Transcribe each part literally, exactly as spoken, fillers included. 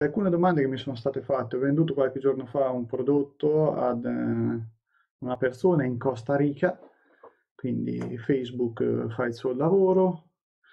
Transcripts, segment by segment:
alcune domande che mi sono state fatte. Ho venduto qualche giorno fa un prodotto ad eh, una persona in Costa Rica, quindi Facebook eh, fa il suo lavoro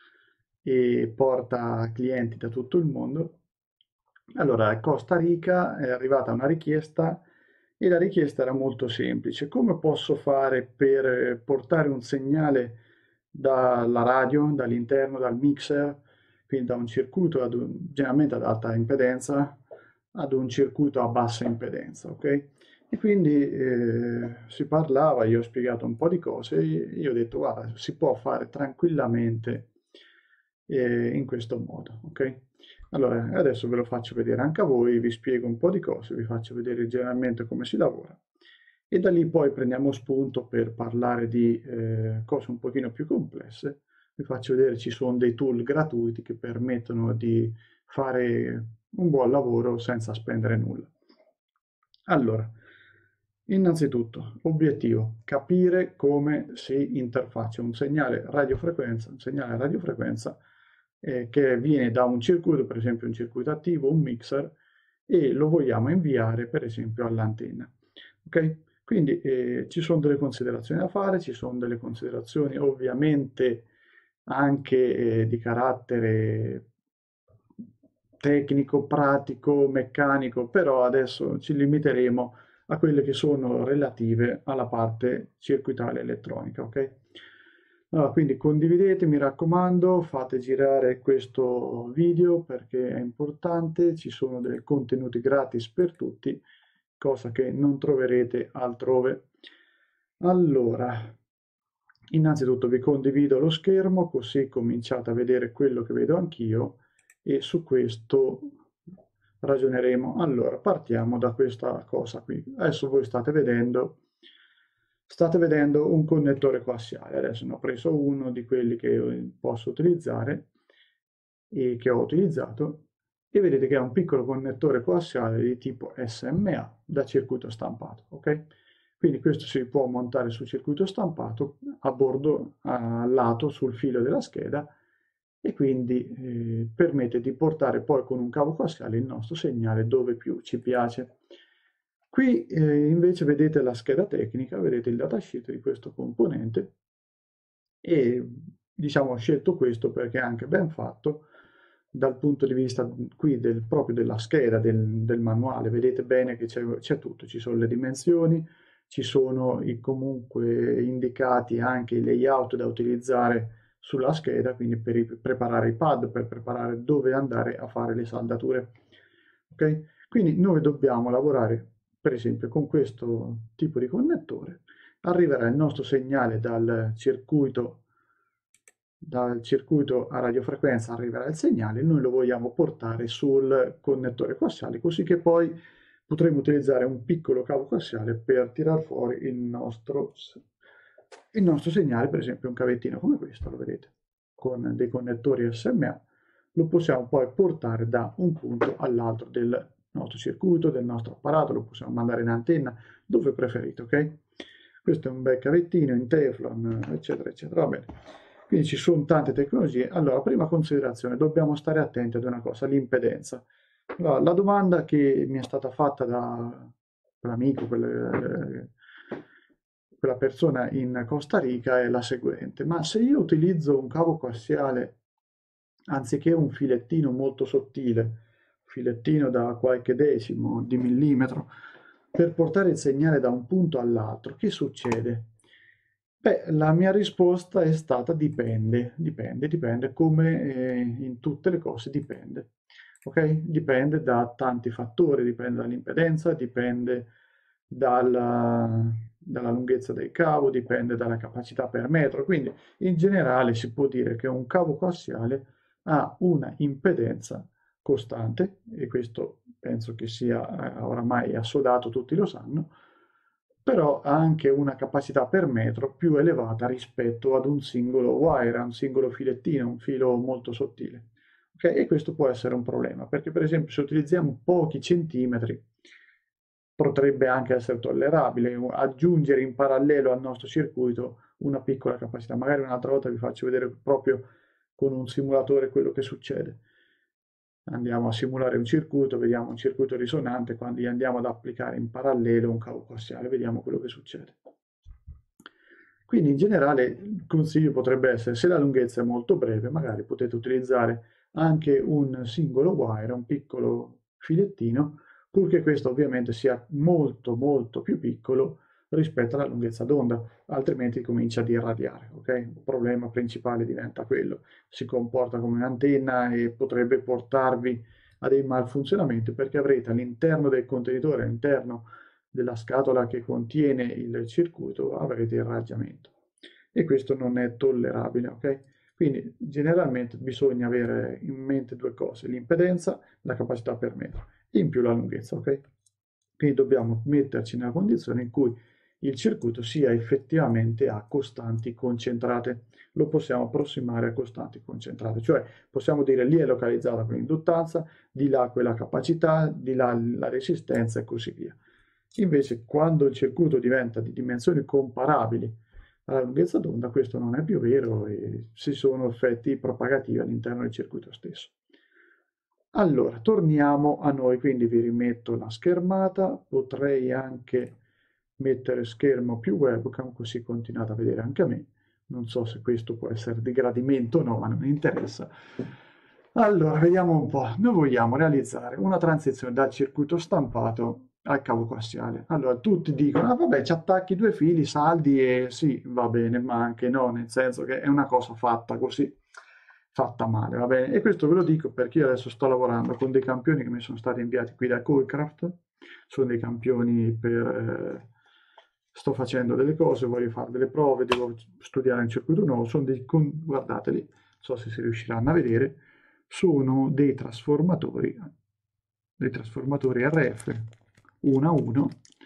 e porta clienti da tutto il mondo. Allora, a Costa Rica è arrivata una richiesta e la richiesta era molto semplice. Come posso fare per eh, portare un segnale dalla radio, dall'interno, dal mixer, quindi da un circuito ad un- generalmente ad alta impedenza, ad un circuito a bassa impedenza, ok? E quindi eh, si parlava, io ho spiegato un po' di cose, e io ho detto, guarda, si può fare tranquillamente eh, in questo modo, ok? Allora, adesso ve lo faccio vedere anche a voi, vi spiego un po' di cose, vi faccio vedere generalmente come si lavora e da lì poi prendiamo spunto per parlare di eh, cose un pochino più complesse. Vi faccio vedere, ci sono dei tool gratuiti che permettono di fare un buon lavoro senza spendere nulla. Allora, innanzitutto, obiettivo, capire come si interfaccia un segnale radiofrequenza, un segnale radiofrequenza eh, che viene da un circuito, per esempio un circuito attivo, un mixer, e lo vogliamo inviare per esempio all'antenna. Ok? Quindi eh, ci sono delle considerazioni da fare, ci sono delle considerazioni ovviamente anche eh, di carattere tecnico, pratico, meccanico, però adesso ci limiteremo a quelle che sono relative alla parte circuitale elettronica, ok? Allora, quindi condividete, mi raccomando, fate girare questo video perché è importante, ci sono dei contenuti gratis per tutti, cosa che non troverete altrove. Allora, innanzitutto vi condivido lo schermo così cominciate a vedere quello che vedo anch'io e su questo ragioneremo. Allora, partiamo da questa cosa qui. Adesso voi state vedendo, state vedendo un connettore coassiale. Adesso ne ho preso uno di quelli che posso utilizzare e che ho utilizzato e vedete che è un piccolo connettore coassiale di tipo S M A da circuito stampato, ok? Quindi questo si può montare sul circuito stampato a bordo, a lato, sul filo della scheda e quindi eh, permette di portare poi con un cavo coassiale il nostro segnale dove più ci piace. Qui eh, invece vedete la scheda tecnica, vedete il datasheet di questo componente e diciamo ho scelto questo perché è anche ben fatto dal punto di vista qui del, proprio della scheda, del, del manuale, vedete bene che c'è tutto, ci sono le dimensioni, ci sono i, comunque indicati anche i layout da utilizzare sulla scheda, quindi per i- preparare i pad, per preparare dove andare a fare le saldature. Ok? Quindi noi dobbiamo lavorare, per esempio, con questo tipo di connettore. Arriverà il nostro segnale dal circuito, dal circuito a radiofrequenza, arriverà il segnale, noi lo vogliamo portare sul connettore coassiale, così che poi potremo utilizzare un piccolo cavo coassiale per tirar fuori il nostro, il nostro segnale, per esempio un cavettino come questo, lo vedete, con dei connettori S M A, lo possiamo poi portare da un punto all'altro del nostro circuito, del nostro apparato, lo possiamo mandare in antenna, dove preferite, ok? Questo è un bel cavettino in Teflon, eccetera, eccetera. Va bene. Quindi ci sono tante tecnologie. Allora, prima considerazione, dobbiamo stare attenti ad una cosa, l'impedenza. Allora, la domanda che mi è stata fatta da quell'amico, quel- quella persona in Costa Rica è la seguente: ma se io utilizzo un cavo coassiale anziché un filettino molto sottile, un filettino da qualche decimo di millimetro, per portare il segnale da un punto all'altro, che succede? Beh, la mia risposta è stata dipende, dipende, dipende, come eh, in tutte le cose dipende. Ok? Dipende da tanti fattori, dipende dall'impedenza, dipende dalla, dalla lunghezza del cavo, dipende dalla capacità per metro. Quindi in generale si può dire che un cavo coassiale ha una impedenza costante, e questo penso che sia eh, oramai assodato, tutti lo sanno, però ha anche una capacità per metro più elevata rispetto ad un singolo wire, a un singolo filettino, un filo molto sottile. Okay? E questo può essere un problema, perché per esempio se utilizziamo pochi centimetri potrebbe anche essere tollerabile aggiungere in parallelo al nostro circuito una piccola capacità. Magari un'altra volta vi faccio vedere proprio con un simulatore quello che succede. Andiamo a simulare un circuito, vediamo un circuito risonante, quando gli andiamo ad applicare in parallelo un cavo coassiale, vediamo quello che succede. Quindi in generale il consiglio potrebbe essere, se la lunghezza è molto breve, magari potete utilizzare anche un singolo wire, un piccolo filettino, purché questo ovviamente sia molto molto più piccolo rispetto alla lunghezza d'onda, altrimenti comincia ad irradiare, ok? Il problema principale diventa quello, si comporta come un'antenna e potrebbe portarvi a dei malfunzionamenti perché avrete all'interno del contenitore, all'interno della scatola che contiene il circuito, avrete irraggiamento e questo non è tollerabile, ok? Quindi generalmente bisogna avere in mente due cose, l'impedenza e la capacità per metro, in più la lunghezza, ok? Quindi dobbiamo metterci nella condizione in cui il circuito sia effettivamente a costanti concentrate. Lo possiamo approssimare a costanti concentrate, cioè possiamo dire lì è localizzata quell'induttanza, di là quella capacità, di là la resistenza e così via. Invece quando il circuito diventa di dimensioni comparabili alla lunghezza d'onda, questo non è più vero e ci sono effetti propagativi all'interno del circuito stesso. Allora, torniamo a noi, quindi vi rimetto la schermata, potrei anche mettere schermo più webcam, così continuate a vedere anche a me. Non so se questo può essere di gradimento o no, ma non interessa. Allora, vediamo un po'. Noi vogliamo realizzare una transizione dal circuito stampato al cavo coassiale. Allora, tutti dicono, ah vabbè, ci attacchi due fili saldi e sì, va bene, ma anche no, nel senso che è una cosa fatta così, fatta male, va bene? E questo ve lo dico perché io adesso sto lavorando con dei campioni che mi sono stati inviati qui da Coolcraft, sono dei campioni per... Eh, sto facendo delle cose, voglio fare delle prove, devo studiare un circuito nuovo, sono dei, con, guardateli, non so se si riusciranno a vedere, sono dei trasformatori, dei trasformatori R F uno a uno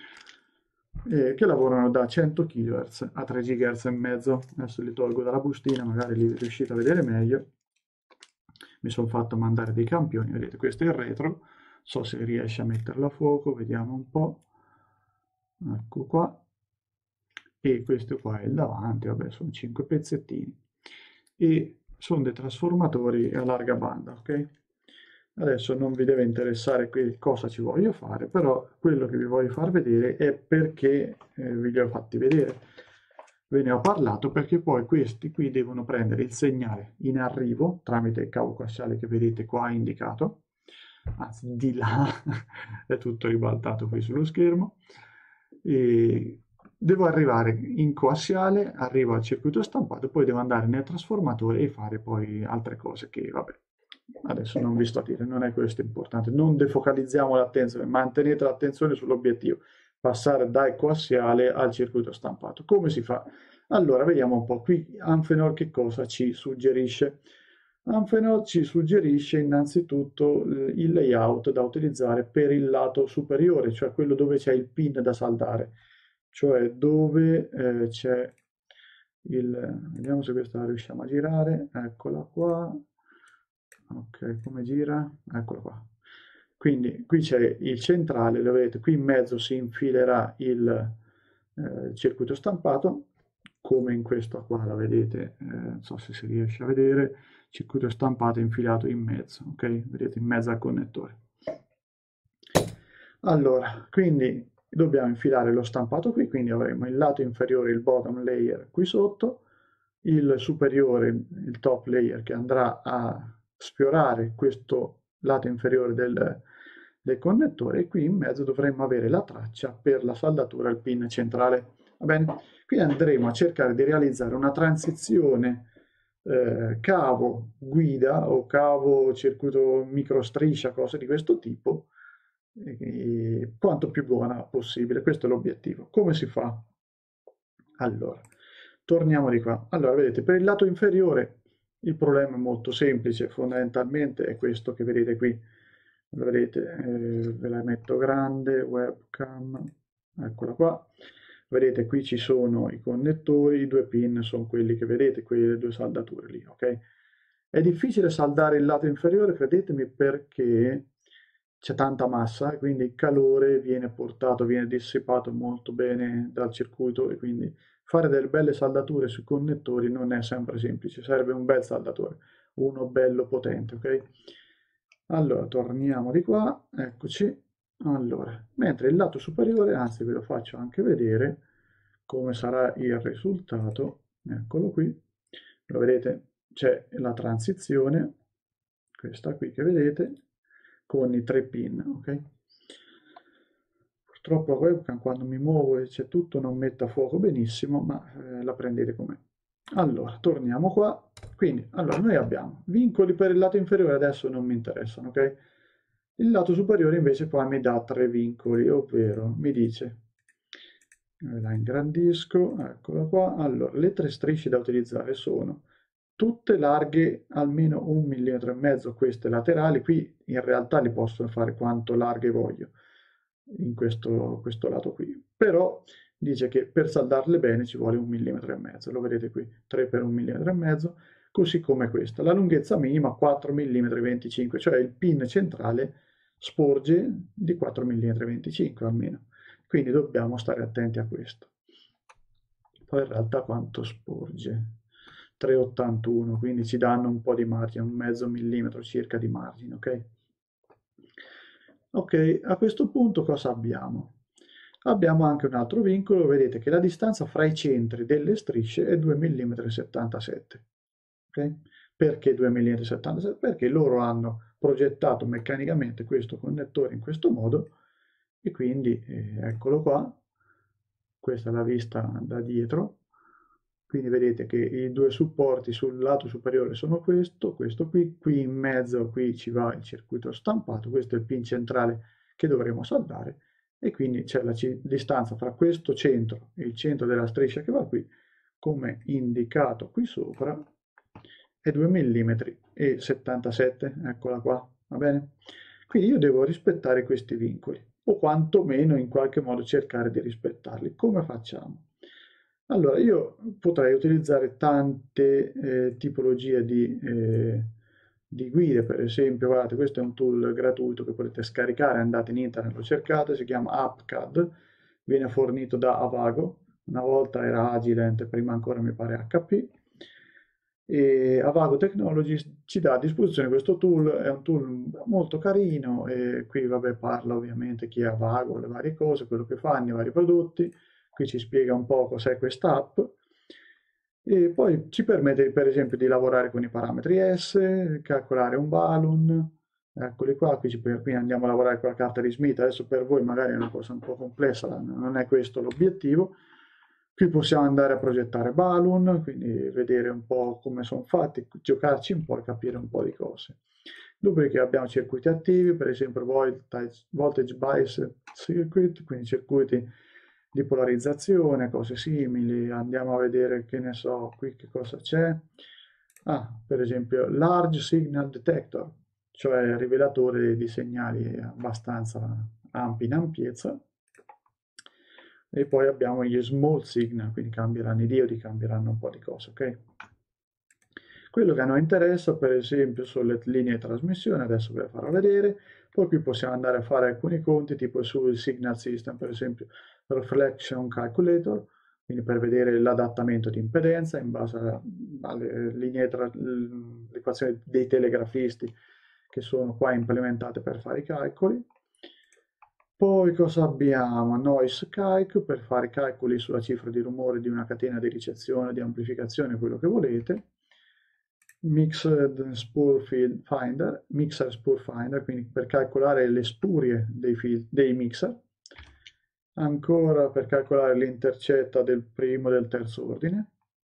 eh, che lavorano da cento chilohertz a tre gigahertz e mezzo. Adesso li tolgo dalla bustina, magari li riuscite a vedere meglio. Mi sono fatto mandare dei campioni, vedete, questo è il retro, so se riesce a metterlo a fuoco, vediamo un po'. Ecco qua. E questo qua è il davanti, vabbè, sono cinque pezzettini. E sono dei trasformatori a larga banda, ok? Adesso non vi deve interessare qui cosa ci voglio fare, però quello che vi voglio far vedere è perché eh, vi li ho fatti vedere. Ve ne ho parlato perché poi questi qui devono prendere il segnale in arrivo tramite il cavo coassiale che vedete qua indicato, anzi di là, è tutto ribaltato qui sullo schermo, e devo arrivare in coassiale, arrivo al circuito stampato, poi devo andare nel trasformatore e fare poi altre cose che, vabbè, adesso non vi sto a dire, non è questo importante. Non defocalizziamo l'attenzione, mantenete l'attenzione sull'obiettivo, passare dal coassiale al circuito stampato. Come si fa? Allora, vediamo un po'. Qui Amphenol che cosa ci suggerisce? Amphenol ci suggerisce innanzitutto il layout da utilizzare per il lato superiore, cioè quello dove c'è il pin da saldare, cioè dove eh, c'è il... Vediamo se questa la riusciamo a girare, eccola qua. Ok, come gira? Eccola qua. Quindi qui c'è il centrale, lo vedete, qui in mezzo si infilerà il eh, circuito stampato, come in questo qua, la vedete, eh, non so se si riesce a vedere, circuito stampato infilato in mezzo, ok? Vedete, in mezzo al connettore. Allora, quindi dobbiamo infilare lo stampato qui, quindi avremo il lato inferiore, il bottom layer qui sotto, il superiore, il top layer che andrà a sfiorare questo lato inferiore del, del connettore e qui in mezzo dovremmo avere la traccia per la saldatura al pin centrale. Va bene? Qui andremo a cercare di realizzare una transizione eh, cavo guida o cavo circuito microstriscia, cose di questo tipo, eh, quanto più buona possibile. Questo è l'obiettivo. Come si fa? Allora, torniamo di qua. Allora, vedete, per il lato inferiore il problema è molto semplice, fondamentalmente è questo che vedete qui. Vedete, eh, ve la metto grande, webcam, eccola qua. Vedete, qui ci sono i connettori, i due pin sono quelli che vedete, quelle due saldature lì, ok? È difficile saldare il lato inferiore, credetemi, perché c'è tanta massa e quindi il calore viene portato, viene dissipato molto bene dal circuito e quindi fare delle belle saldature sui connettori non è sempre semplice, serve un bel saldatore, uno bello potente, ok? Allora, torniamo di qua, eccoci. Allora, mentre il lato superiore, anzi ve lo faccio anche vedere come sarà il risultato, eccolo qui, lo vedete, c'è la transizione, questa qui che vedete, con i tre pin, ok? Purtroppo la webcam quando mi muovo e c'è tutto non mette a fuoco benissimo, ma eh, la prendete com'è. Allora, torniamo qua. Quindi, allora, noi abbiamo vincoli per il lato inferiore, adesso non mi interessano, ok? Il lato superiore invece qua mi dà tre vincoli, ovvero mi dice, eh, la ingrandisco, eccola qua. Allora, le tre strisce da utilizzare sono tutte larghe almeno un millimetro e mezzo, queste laterali, qui in realtà li posso fare quanto larghe voglio in questo, questo lato qui, però dice che per saldarle bene ci vuole un millimetro e mezzo, lo vedete qui, tre per un millimetro e mezzo, così come questa. La lunghezza minima quattro virgola venticinque millimetri, cioè il pin centrale sporge di quattro virgola venticinque millimetri almeno, quindi dobbiamo stare attenti a questo. Poi in realtà quanto sporge? tre virgola ottantuno, quindi ci danno un po' di margine, un mezzo millimetro circa di margine, ok? Ok, a questo punto cosa abbiamo? Abbiamo anche un altro vincolo, vedete che la distanza fra i centri delle strisce è due virgola settantasette millimetri. Ok? Perché due virgola settantasette millimetri? Perché loro hanno progettato meccanicamente questo connettore in questo modo e quindi eh, eccolo qua, questa è la vista da dietro, quindi vedete che i due supporti sul lato superiore sono questo, questo qui, qui in mezzo qui ci va il circuito stampato, questo è il pin centrale che dovremo saldare e quindi c'è la distanza fra questo centro e il centro della striscia che va qui, come indicato qui sopra, è due virgola settantasette millimetri, eccola qua, va bene? Quindi io devo rispettare questi vincoli, o quantomeno in qualche modo cercare di rispettarli. Come facciamo? Allora, io potrei utilizzare tante eh, tipologie di, eh, di guide, per esempio, guardate, questo è un tool gratuito che potete scaricare, andate in internet, lo cercate, si chiama AppCAD, viene fornito da Avago, una volta era Agilent, prima ancora mi pare H P, e Avago Technologies ci dà a disposizione questo tool, è un tool molto carino e qui vabbè parla ovviamente chi è Avago, le varie cose, quello che fanno, i vari prodotti, qui ci spiega un po' cos'è questa app e poi ci permette per esempio di lavorare con i parametri S, calcolare un balloon, eccoli qua, qui, ci, qui andiamo a lavorare con la carta di Smith, adesso per voi magari è una cosa un po' complessa, non è questo l'obiettivo. Qui possiamo andare a progettare balloon, quindi vedere un po' come sono fatti, giocarci un po' e capire un po' di cose. Dopodiché abbiamo circuiti attivi, per esempio voltage, voltage bias circuit, quindi circuiti di polarizzazione, cose simili. Andiamo a vedere, che ne so, qui che cosa c'è. Ah, per esempio, large signal detector, cioè rivelatore di segnali abbastanza ampi in ampiezza. E poi abbiamo gli small signal, quindi cambieranno i diodi, cambieranno un po' di cose, ok? Quello che a noi interessa, per esempio, sono le linee di trasmissione, adesso ve le farò vedere, poi qui possiamo andare a fare alcuni conti, tipo sul signal system, per esempio, reflection calculator, quindi per vedere l'adattamento di impedenza in base alle linee, l'equazione dei telegrafisti che sono qua implementate per fare i calcoli. Poi cosa abbiamo? Noise calc per fare calcoli sulla cifra di rumore di una catena di ricezione, di amplificazione, quello che volete. Mixed Spur Finder, Mixer Spur Finder, quindi per calcolare le spurie dei, dei mixer. Ancora per calcolare l'intercetta del primo e del terzo ordine.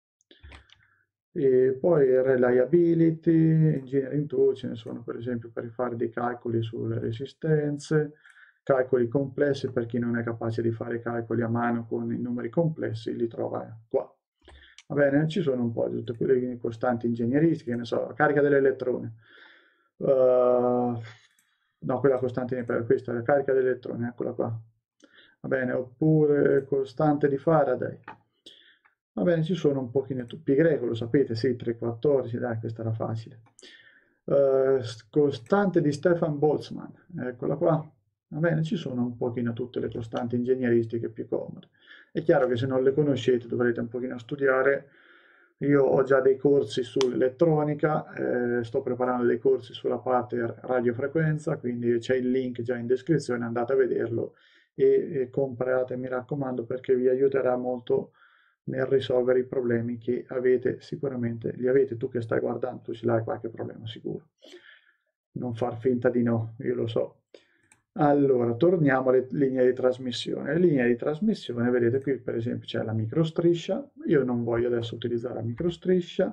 E poi reliability, engineering tool, ce ne sono per esempio per fare dei calcoli sulle resistenze, calcoli complessi per chi non è capace di fare calcoli a mano con i numeri complessi, li trova qua. Va bene, ci sono un po' di tutte quelle costanti ingegneristiche, ne so, carica dell'elettrone. Uh, no, quella costante per questa, la carica dell'elettrone, eccola qua. Va bene, oppure costante di Faraday. Va bene, ci sono un pochino pi greco, lo sapete, sì, tre quattordici, dai, questa era facile. Uh, costante di Stefan Boltzmann, eccola qua. Va bene, ci sono un pochino tutte le costanti ingegneristiche più comode. È chiaro che se non le conoscete dovrete un pochino studiare Io ho già dei corsi sull'elettronica, eh, sto preparando dei corsi sulla parte radiofrequenza, quindi c'è il link già in descrizione, andate a vederlo e, e comprate, mi raccomando, perché vi aiuterà molto nel risolvere i problemi che avete, sicuramente li avete tu che stai guardando, tu ce l'hai qualche problema sicuro. Non far finta di no, io lo so. Allora, torniamo alle linee di trasmissione. Le linee di trasmissione, vedete qui per esempio c'è la microstriscia, io non voglio adesso utilizzare la microstriscia,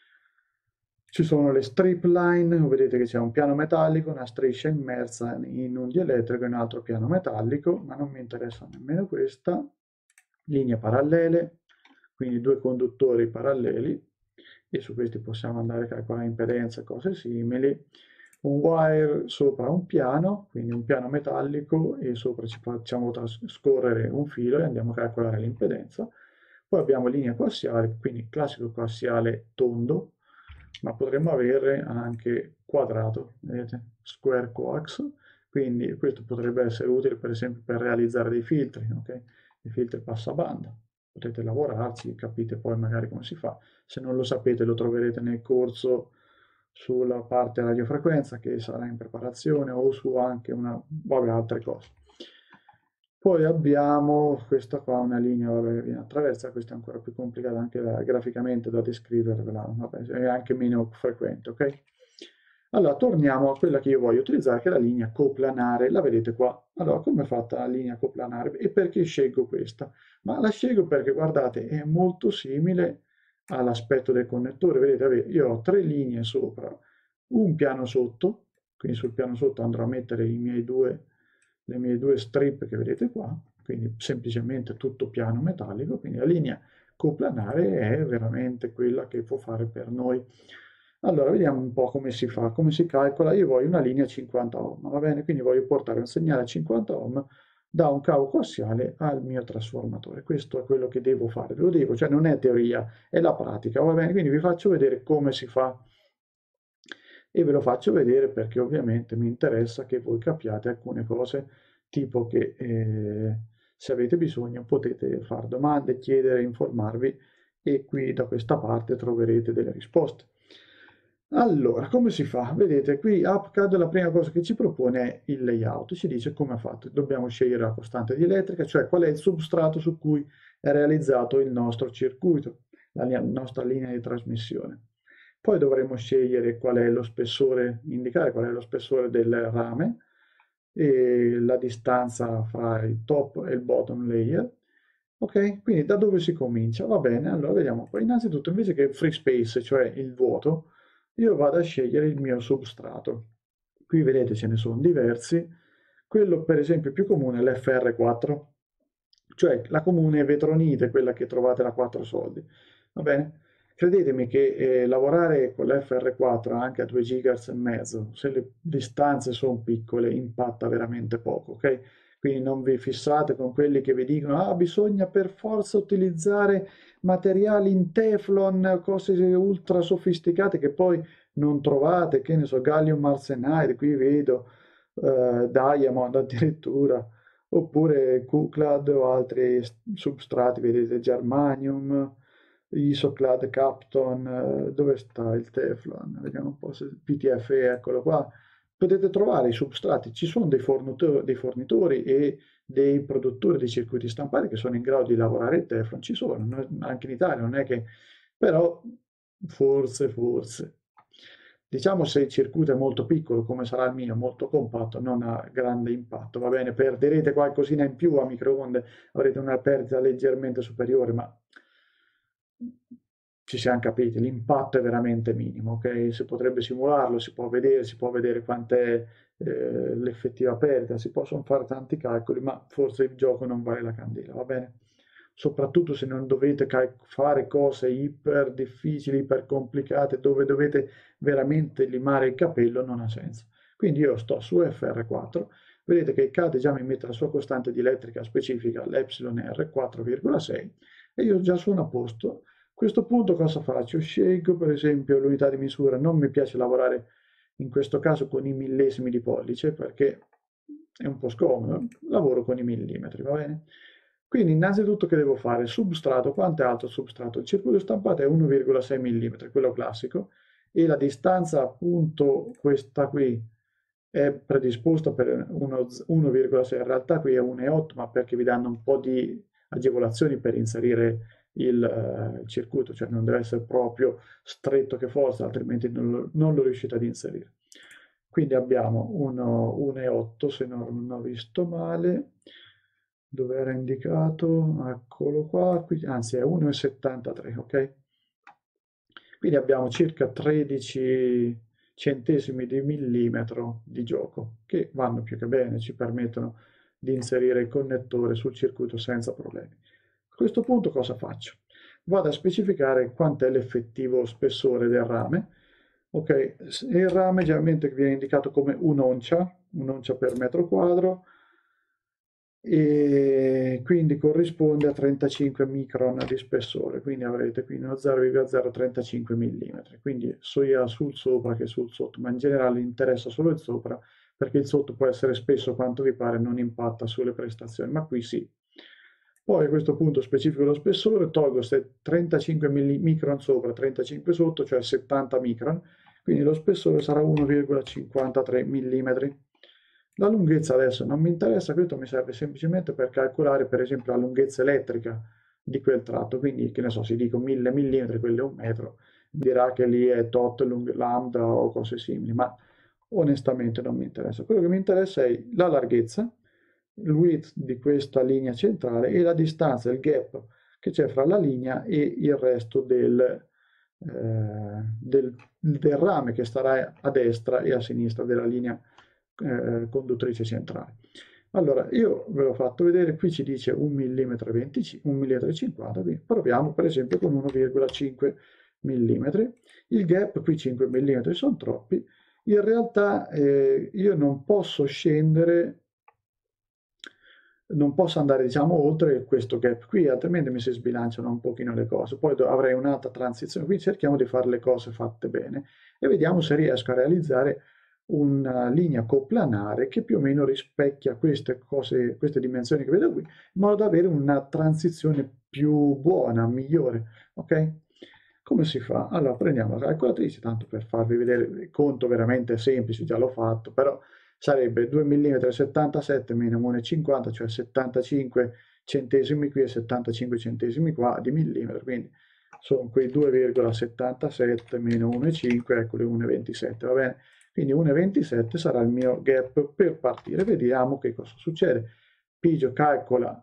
ci sono le strip line, vedete che c'è un piano metallico, una striscia immersa in un dielettrico e un altro piano metallico, ma non mi interessa nemmeno questa. Linee parallele, quindi due conduttori paralleli, e su questi possiamo andare a calcolare impedenza e cose simili. Un wire sopra un piano, quindi un piano metallico, e sopra ci facciamo scorrere un filo e andiamo a calcolare l'impedenza. Poi abbiamo linea coassiale, quindi classico coassiale tondo, ma potremmo avere anche quadrato, vedete? Square coax, quindi questo potrebbe essere utile per esempio per realizzare dei filtri, ok? Dei filtri passabanda. Potete lavorarci, capite poi magari come si fa. Se non lo sapete lo troverete nel corso sulla parte radiofrequenza che sarà in preparazione o su anche una, vabbè, altre cose. Poi abbiamo questa qua, una linea vabbè, viene attraversa, questa è ancora più complicata anche da, graficamente da descrivervela, vabbè, è anche meno frequente, ok? Allora, torniamo a quella che io voglio utilizzare, che è la linea coplanare, la vedete qua. Allora, come è fatta la linea coplanare? E perché scelgo questa? Ma la scelgo perché, guardate, è molto simile all'aspetto del connettore, vedete, io ho tre linee sopra, un piano sotto, quindi sul piano sotto andrò a mettere i miei due, le mie due strip che vedete qua, quindi semplicemente tutto piano metallico, quindi la linea coplanare è veramente quella che può fare per noi. Allora, vediamo un po' come si fa, come si calcola. Io voglio una linea cinquanta ohm, va bene? Quindi voglio portare un segnale a cinquanta ohm da un cavo coassiale al mio trasformatore. Questo è quello che devo fare, lo devo, cioè non è teoria, è la pratica, va bene? Quindi vi faccio vedere come si fa e ve lo faccio vedere perché ovviamente mi interessa che voi capiate alcune cose, tipo che eh, se avete bisogno potete fare domande, chiedere, informarvi e qui da questa parte troverete delle risposte. Allora, come si fa? Vedete, qui AppCAD la prima cosa che ci propone è il layout, ci dice come è fatto. Dobbiamo scegliere la costante dielettrica, cioè qual è il substrato su cui è realizzato il nostro circuito, la linea- nostra linea di trasmissione. Poi dovremo scegliere qual è lo spessore, indicare qual è lo spessore del rame e la distanza fra il top e il bottom layer. Ok, quindi da dove si comincia? Va bene, allora vediamo poi. Innanzitutto, invece che free space, cioè il vuoto, io vado a scegliere il mio substrato. Qui vedete ce ne sono diversi. Quello per esempio più comune è l'F R quattro, cioè la comune vetronite, quella che trovate a quattro soldi. Va bene? Credetemi che eh, lavorare con l'F R quattro anche a due gigahertz e mezzo, se le distanze sono piccole, impatta veramente poco, ok? Quindi non vi fissate con quelli che vi dicono, ah, bisogna per forza utilizzare materiali in Teflon, cose ultra sofisticate che poi non trovate, che ne so, gallium arsenide, qui vedo, eh, diamond addirittura, oppure Kuklad o altri substrati, vedete, germanium, Isoclad, Kapton, eh, dove sta il Teflon? Vediamo un po' se P T F E, eccolo qua. Potete trovare i substrati, ci sono dei fornitori, dei fornitori e dei produttori di circuiti stampati che sono in grado di lavorare il Teflon, ci sono, anche in Italia, non è che... però forse, forse. Diciamo se il circuito è molto piccolo, come sarà il mio, molto compatto, non ha grande impatto, va bene, perderete qualcosina in più a microonde, avrete una perdita leggermente superiore, ma ci siamo capiti, l'impatto è veramente minimo, ok? Si potrebbe simularlo, si può vedere, si può vedere quant'è eh, l'effettiva perdita, si possono fare tanti calcoli, ma forse il gioco non vale la candela, va bene? Soprattutto se non dovete fare cose iper difficili, iper complicate, dove dovete veramente limare il capello, non ha senso. Quindi io sto su F R quattro, vedete che il C A D già mi mette la sua costante di elettrica specifica, l'Epsilon R quattro virgola sei, e io già sono a posto. A questo punto cosa faccio? Scelgo per esempio l'unità di misura, non mi piace lavorare in questo caso con i millesimi di pollice perché è un po' scomodo, lavoro con i millimetri, va bene? Quindi innanzitutto che devo fare? Substrato, quanto è alto il substrato? Il circuito stampato è uno virgola sei millimetri, quello classico, e la distanza appunto questa qui è predisposta per uno virgola sei, in realtà qui è uno virgola otto, ma perché vi danno un po' di agevolazioni per inserire il, eh, il circuito, cioè non deve essere proprio stretto che forza, altrimenti non lo, non lo riuscite ad inserire. Quindi abbiamo uno virgola otto, se non ho visto male, dove era indicato, eccolo qua, qui, anzi è uno virgola settantatré, ok? Quindi abbiamo circa tredici centesimi di millimetro di gioco, che vanno più che bene, ci permettono di inserire il connettore sul circuito senza problemi. A questo punto cosa faccio? Vado a specificare quanto è l'effettivo spessore del rame. Ok, il rame generalmente viene indicato come un'oncia, un'oncia per metro quadro, e quindi corrisponde a trentacinque micron di spessore, quindi avrete qui uno zero virgola zero trentacinque millimetri, quindi sia sul sopra che sul sotto, ma in generale interessa solo il sopra, perché il sotto può essere spesso quanto vi pare, non impatta sulle prestazioni, ma qui sì. Poi a questo punto specifico lo spessore, tolgo trentacinque micron sopra, trentacinque sotto, cioè settanta micron, quindi lo spessore sarà uno virgola cinquantatré millimetri. La lunghezza adesso non mi interessa, questo mi serve semplicemente per calcolare per esempio la lunghezza elettrica di quel tratto, quindi che ne so, se dico mille millimetri, quello è un metro, dirà che lì è tot lambda o cose simili, ma onestamente non mi interessa. Quello che mi interessa è la larghezza, il width di questa linea centrale e la distanza, il gap che c'è fra la linea e il resto del, eh, del, del rame che starà a destra e a sinistra della linea eh, conduttrice centrale. Allora, io ve l'ho fatto vedere, qui ci dice un millimetro e cinquanta, quindi proviamo per esempio con uno virgola cinque millimetri. Il gap qui cinque millimetri sono troppi, in realtà eh, io non posso scendere, non posso andare diciamo oltre questo gap qui, altrimenti mi si sbilanciano un pochino le cose, poi avrei un'altra transizione, qui cerchiamo di fare le cose fatte bene e vediamo se riesco a realizzare una linea coplanare che più o meno rispecchia queste cose, queste dimensioni che vedo qui, in modo da avere una transizione più buona, migliore, ok? Come si fa? Allora prendiamo la calcolatrice, tanto per farvi vedere il conto veramente semplice, già l'ho fatto, però sarebbe due virgola settantasette millimetri meno uno virgola cinquanta, cioè settantacinque centesimi qui e settantacinque centesimi qua di millimetro, quindi sono quei due virgola settantasette meno uno virgola cinque, eccoli uno virgola ventisette, va bene? Quindi uno virgola ventisette sarà il mio gap per partire. Vediamo che cosa succede. Pigio calcola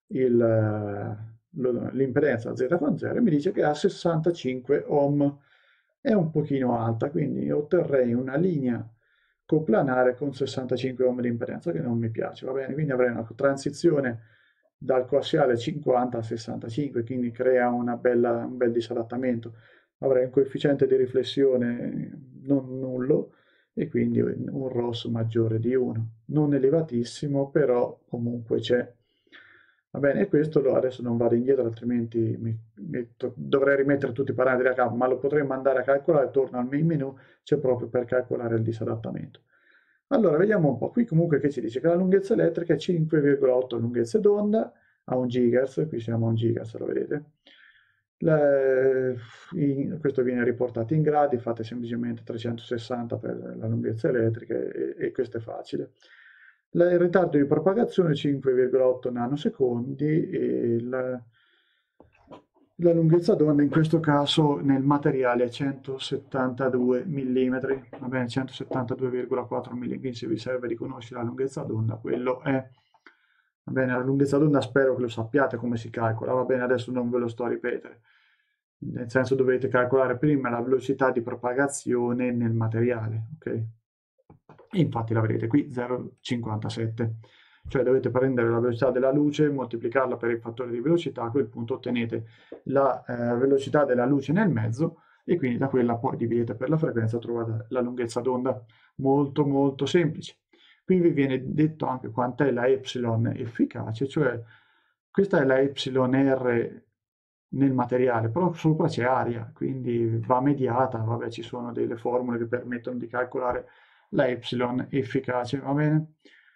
l'impedenza Z con zero e mi dice che ha sessantacinque ohm. È un pochino alta, quindi otterrei una linea coplanare con sessantacinque ohm di impedenza che non mi piace, va bene? Quindi avrei una transizione dal coassiale cinquanta a sessantacinque, quindi crea una bella, un bel disadattamento. Avrei un coefficiente di riflessione non nullo e quindi un R O S maggiore di uno. Non elevatissimo, però comunque c'è. Va bene, e questo lo, adesso non vado indietro, altrimenti mi, mi to- dovrei rimettere tutti i parametri a capo, ma lo potrei mandare a calcolare, torno al main menu, c'è proprio per calcolare il disadattamento. Allora, vediamo un po'. Qui comunque che ci dice che la lunghezza elettrica è cinque virgola otto lunghezze d'onda a un gigahertz, qui siamo a un gigahertz, lo vedete. La- in- questo viene riportato in gradi, fate semplicemente trecentosessanta per la lunghezza elettrica e, e questo è facile. La- il ritardo di propagazione è cinque virgola otto nanosecondi e la, la lunghezza d'onda in questo caso nel materiale è centosettantadue millimetri, va bene, centosettantadue virgola quattro millimetri, quindi se vi serve di conoscere la lunghezza d'onda, quello è. Va bene, la lunghezza d'onda spero che lo sappiate come si calcola, va bene, adesso non ve lo sto a ripetere. Nel senso dovete calcolare prima la velocità di propagazione nel materiale, ok? E infatti la vedete qui, zero virgola cinquantasette. Cioè dovete prendere la velocità della luce, moltiplicarla per il fattore di velocità, a quel punto ottenete la eh, velocità della luce nel mezzo e quindi da quella poi dividete per la frequenza, trovate la lunghezza d'onda. Molto molto semplice. Qui vi viene detto anche quant'è la epsilon efficace, cioè questa è la epsilon R nel materiale, però sopra c'è aria, quindi va mediata, vabbè ci sono delle formule che permettono di calcolare la epsilon efficace, va bene?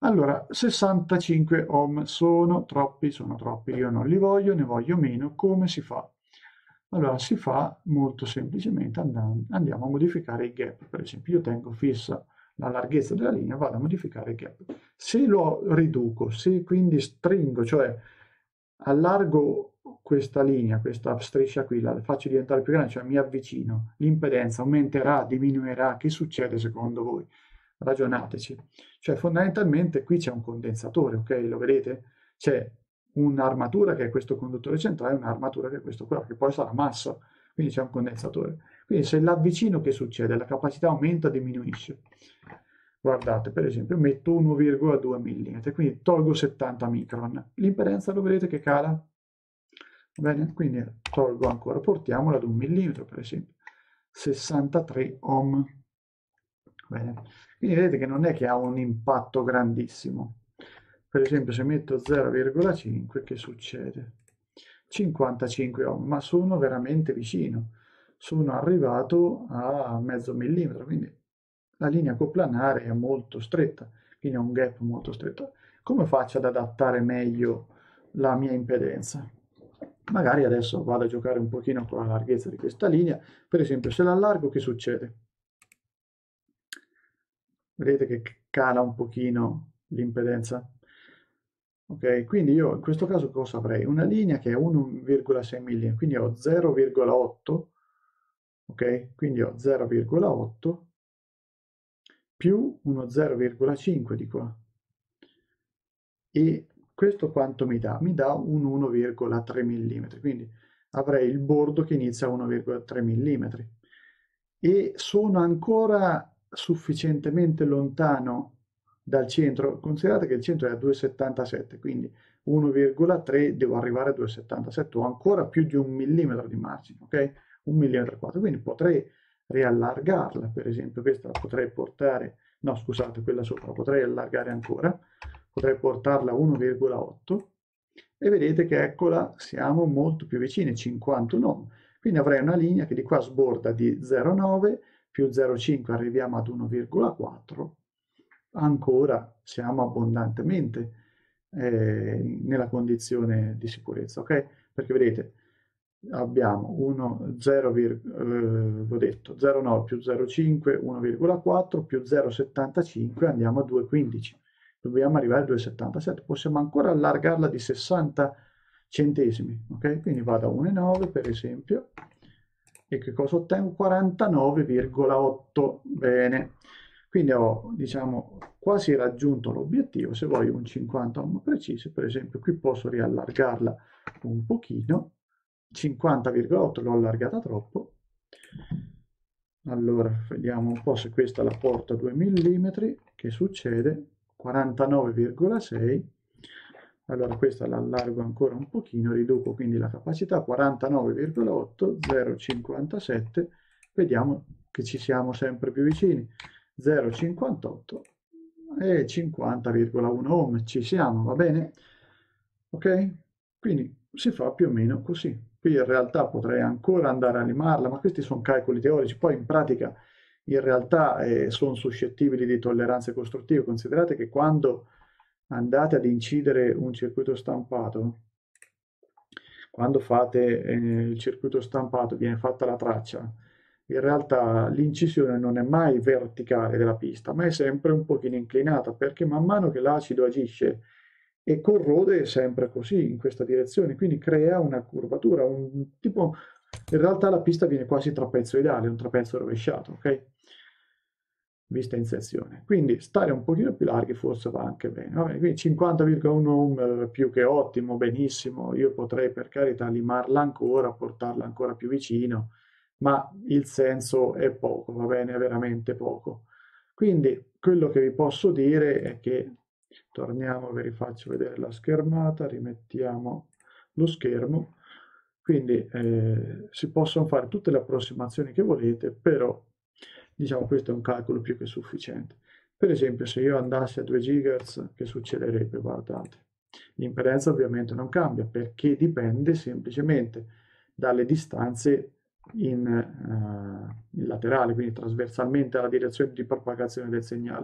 Allora, sessantacinque ohm sono troppi, sono troppi, io non li voglio, ne voglio meno. Come si fa? Allora, si fa molto semplicemente andando, andiamo a modificare i gap. Per esempio, io tengo fissa la larghezza della linea, vado a modificare il gap. Se lo riduco, se quindi stringo, cioè allargo questa linea, questa striscia qui, la faccio diventare più grande, cioè mi avvicino, l'impedenza aumenterà, diminuirà, che succede secondo voi? Ragionateci. Cioè fondamentalmente qui c'è un condensatore, ok? Lo vedete? C'è un'armatura che è questo conduttore centrale e un'armatura che è questo qua, che poi sarà massa, quindi c'è un condensatore. Quindi se l'avvicino che succede? La capacità aumenta o diminuisce? Guardate, per esempio, metto uno virgola due millimetri, quindi tolgo settanta micron. L'impedenza lo vedete che cala? Va bene? Quindi tolgo ancora, portiamola ad un millimetro, per esempio, sessantatré ohm. Bene. Quindi vedete che non è che ha un impatto grandissimo. Per esempio, se metto zero virgola cinque, che succede? cinquantacinque ohm, ma sono veramente vicino. Sono arrivato a mezzo millimetro, quindi la linea coplanare è molto stretta, quindi ha un gap molto stretto. Come faccio ad adattare meglio la mia impedenza? Magari adesso vado a giocare un pochino con la larghezza di questa linea. Per esempio, se l'allargo, che succede? Vedete che cala un pochino l'impedenza? Ok, quindi io in questo caso cosa avrei? Una linea che è uno virgola sei millimetri, quindi ho zero virgola otto, ok? Quindi ho zero virgola otto più uno zero virgola cinque di qua. E questo quanto mi dà? Mi dà un uno virgola tre millimetri, quindi avrei il bordo che inizia a uno virgola tre millimetri. E sono ancora sufficientemente lontano dal centro. Considerate che il centro è a due virgola settantasette, quindi uno virgola tre devo arrivare a due virgola settantasette, ho ancora più di un millimetro di margine, ok? Un millimetro e quattro, quindi potrei riallargarla, per esempio questa la potrei portare, no scusate, quella sopra la potrei allargare ancora, potrei portarla a uno virgola otto e vedete che eccola, siamo molto più vicini, cinquantuno ohm. Quindi avrei una linea che di qua sborda di zero virgola nove più zero virgola cinque arriviamo ad uno virgola quattro, ancora siamo abbondantemente eh, nella condizione di sicurezza, ok? Perché vedete, abbiamo uno, zero, eh, ho detto, zero virgola nove più zero virgola cinque, uno virgola quattro più zero virgola settantacinque, andiamo a due virgola quindici. Dobbiamo arrivare a due virgola settantasette, possiamo ancora allargarla di sessanta centesimi, ok? Quindi vado a uno virgola nove per esempio, e che cosa ottengo? quarantanove virgola otto, bene. Quindi ho, diciamo, quasi raggiunto l'obiettivo. Se voglio un cinquanta ohm precisi, per esempio, qui posso riallargarla un pochino, cinquanta virgola otto l'ho allargata troppo. Allora, vediamo un po' se questa la porto a due millimetri, che succede? quarantanove virgola sei. Allora questa la allargo ancora un pochino, riduco quindi la capacità, quarantanove virgola otto, zero virgola cinquantasette, vediamo che ci siamo sempre più vicini, zero virgola cinquantotto e cinquanta virgola uno ohm, ci siamo, va bene? Ok? Quindi si fa più o meno così. Qui in realtà potrei ancora andare a limarla, ma questi sono calcoli teorici, poi in pratica in realtà eh, sono suscettibili di tolleranze costruttive. Considerate che quando andate ad incidere un circuito stampato, quando fate eh, il circuito stampato, viene fatta la traccia, in realtà l'incisione non è mai verticale della pista, ma è sempre un pochino inclinata, perché man mano che l'acido agisce e corrode sempre così, in questa direzione, quindi crea una curvatura, un tipo, in realtà la pista viene quasi trapezoidale, un trapezzo rovesciato, ok? Vista in sezione. Quindi stare un pochino più larghi forse va anche bene. Va bene, quindi cinquanta virgola uno ohm più che ottimo, benissimo. Io potrei per carità limarla ancora, portarla ancora più vicino, ma il senso è poco, va bene, è veramente poco. Quindi quello che vi posso dire è che, torniamo, vi rifaccio vedere la schermata, rimettiamo lo schermo. Quindi eh, si possono fare tutte le approssimazioni che volete, però diciamo questo è un calcolo più che sufficiente. Per esempio, se io andassi a due gigahertz, che succederebbe? Guardate, l'impedenza ovviamente non cambia perché dipende semplicemente dalle distanze in, uh, in laterale, quindi trasversalmente alla direzione di propagazione del segnale.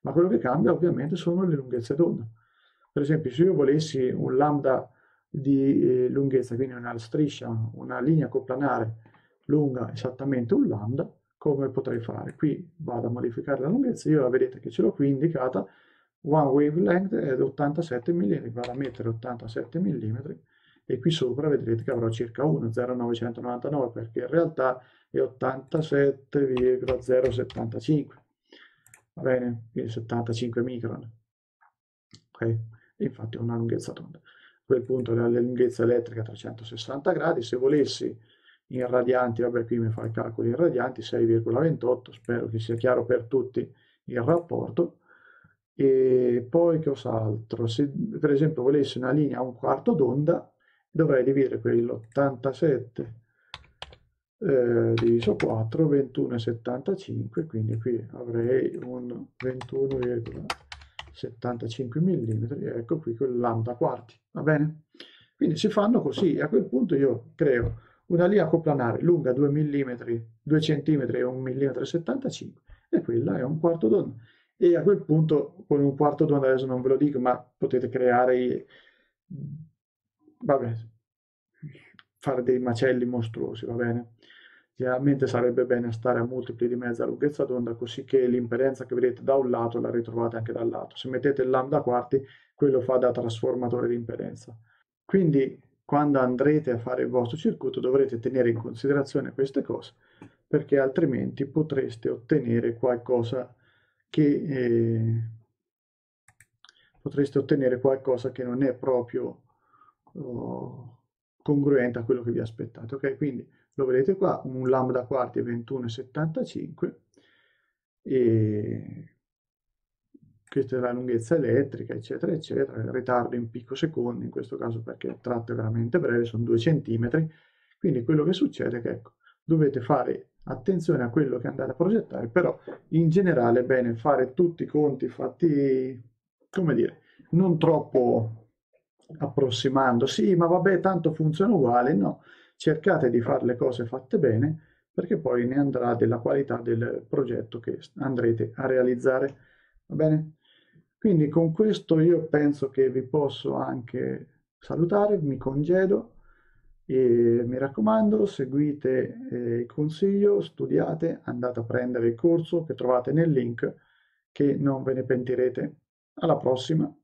ma quello che cambia ovviamente sono le lunghezze d'onda. Per esempio, se io volessi un lambda di eh, lunghezza, quindi una striscia, una linea coplanare lunga esattamente un lambda, come potrei fare? Qui vado a modificare la lunghezza, io la vedete che ce l'ho qui indicata, one wavelength è ottantasette millimetri, vado a mettere ottantasette millimetri e qui sopra vedrete che avrò circa uno, zero virgola novecentonovantanove, perché in realtà è ottantasette virgola zero settantacinque, va bene? Quindi settantacinque micron, ok? E infatti è una lunghezza d'onda. A quel punto la lunghezza elettrica trecentosessanta gradi, se volessi in radianti, vabbè qui mi fa i calcoli in radianti, sei virgola ventotto, spero che sia chiaro per tutti il rapporto. E poi che cos'altro? Se per esempio volessi una linea a un quarto d'onda, dovrei dividere quell'ottantasette eh, diviso quattro, ventuno virgola settantacinque, quindi qui avrei un ventuno virgola settantacinque millimetri, ecco qui quel lambda quarti, va bene? Quindi si fanno così, e a quel punto io creo una linea coplanare lunga due millimetri, due centimetri e un millimetro e settantacinque, e quella è un quarto d'onda. E a quel punto, con un quarto d'onda, adesso non ve lo dico, ma potete creare, i- vabbè, fare dei macelli mostruosi, va bene? Generalmente sarebbe bene stare a multipli di mezza lunghezza d'onda, così che l'impedenza che vedete da un lato la ritrovate anche dal lato. Se mettete il lambda quarti, quello fa da trasformatore di impedenza. Quindi, quando andrete a fare il vostro circuito, dovrete tenere in considerazione queste cose, perché altrimenti potreste ottenere qualcosa che eh, potreste ottenere qualcosa che non è proprio oh, congruente a quello che vi aspettate. Ok, quindi lo vedete qua, un lambda quarti è ventuno virgola settantacinque e questa è la lunghezza elettrica, eccetera, eccetera, il ritardo in picosecondi, in questo caso perché il tratto è veramente breve, sono due centimetri, quindi quello che succede è che ecco, dovete fare attenzione a quello che andate a progettare, però in generale è bene fare tutti i conti fatti, come dire, non troppo approssimando, sì, ma vabbè, tanto funziona uguale, no, cercate di fare le cose fatte bene, perché poi ne andrà della qualità del progetto che andrete a realizzare, va bene? Quindi con questo io penso che vi posso anche salutare, mi congedo e mi raccomando, seguite eh, il consiglio, studiate, andate a prendere il corso che trovate nel link, che non ve ne pentirete. Alla prossima!